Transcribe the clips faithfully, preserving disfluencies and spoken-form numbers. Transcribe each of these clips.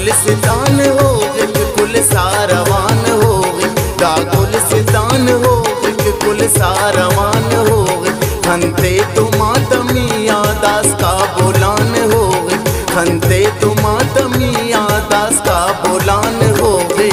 गुलिस्तान हो कि कुल सारवान हो दा गुलिस्तान हो कि कुल सारवान हो खनते तो मातमिया दास का बोलान हो खनते तो मातमिया दास का बोलान हो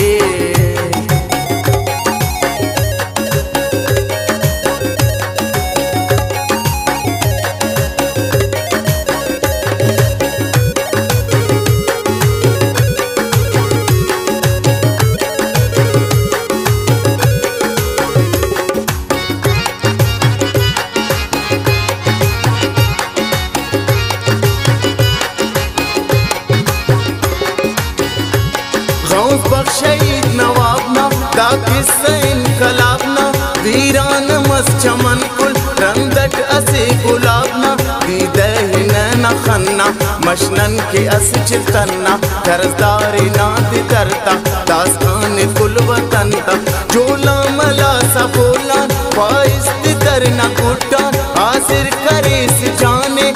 शहीद नवाबना दा किस्सा इनकलाबना वीरान मस चमन कुल रंदट असे गुलाबना दीदह नैना खन्ना मशनन के अस चितन्ना तरसदारी नाद करता दास्तान कुल वतनता जोला मला सा बोला पाइस तरना गुट्टा आसिर करे से जाने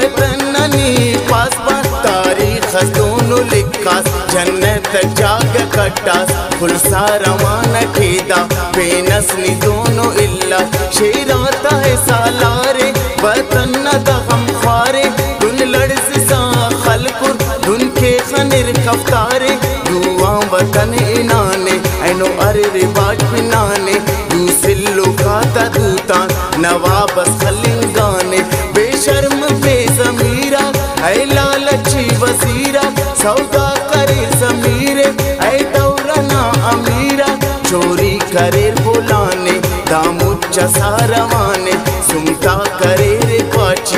बतननी पास पास तारीख दोनों लिखास जन्नत जाग कट्टास फुल सारवान ठेदा बेनस्ली दोनों इल्ला शेराता है सालारे वतन दा हम खारे दुन लड़स सा खलकुर दुन के खनिर कफ्तारे दुआ वतन इनाने ऐनो अरे रिवाज पिनाने दूसिल्लो खाता दूता नवाबस खलिंगाने बेशर्म बेज़मीरा ऐ लालची वजीरा सौदा करे ज़मीरे ऐ दौरना अमीरा चोरी करे बुलाने दामुच्चा सारवाने सुमता करे रे पाची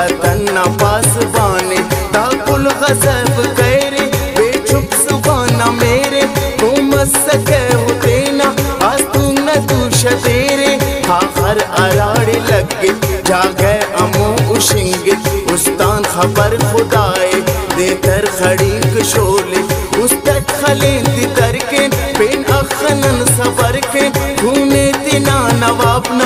वतन पास बाने दाकुल गज़ब करे बेचुप सुबाना मेरे तुमस सके होते ना आज तू न दूश तेरे आखर अराड़े लगे जागे अमो उशिंगे उस्तान खबर खुदाए देतर खड़ी शोले उस तट खलेंदी तरके पेन अखनन सबर के खूने तिना नवाबना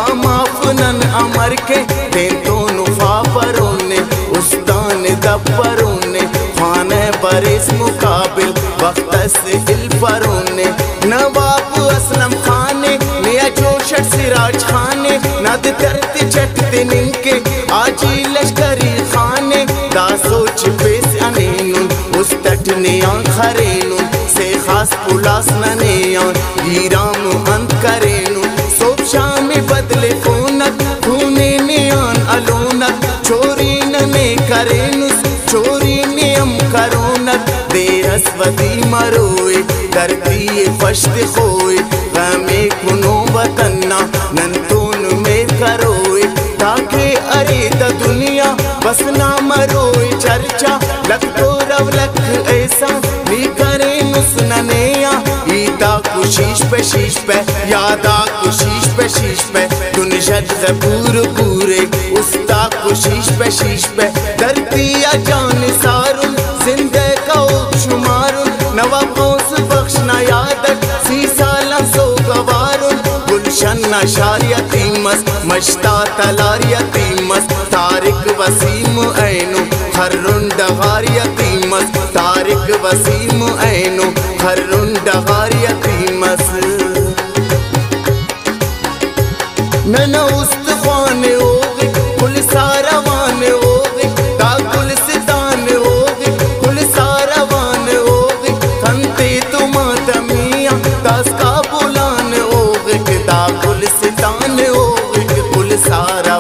पामाफनन अमर के तेन तो नुफा परोने उस्तान दपरोने खाने बरेस मुकाबिल वक्त से दिल परोने नवाब असलम खाने नया जोशट सिराज खाने नद तरते चटते निंके आजी लश्करी खाने दा सोच पेस अनेनुन उस तट ने खरेनुन से खास पुलास ननेयान हीराम अंत करेनुन सोप शाम बदले फोनक खूने नियान अलोनक चोरी नने करेनुस चोरी नियम करोनक देहस्वती मरोए धरती फश्त खोए गमे कुनो वतन्ना नंतोन में करोए ताके अरे द दुनिया बस ना मरोए चर्चा लख तो रव लख ऐसा नी करे नुसननेया ईदा कुशीश पे शीश पे यादा कुशीश पे शीश पे दुनिशत पूर पूरे उस्ता कुशीश पे शीश पे धरती जान सारुन जिंदे का शुमारुन नवाबोस बख्शना यादक सी साला सो गवारुन गुलशन नशार यतीमस मश्ता तलार यतीमस तारिक वसीम ऐनो हर्रुन डगार यतीमस तारिक वसीम ऐनो हर्रुन डगार यतीमस नना उस्तखान होगे कुल सारवान होगे दा गुलिस्तान होगे कुल सारवान होगे खनते तो मातमिया दास का बुलान होगे दा गुलिस्तान होगे कुल सारा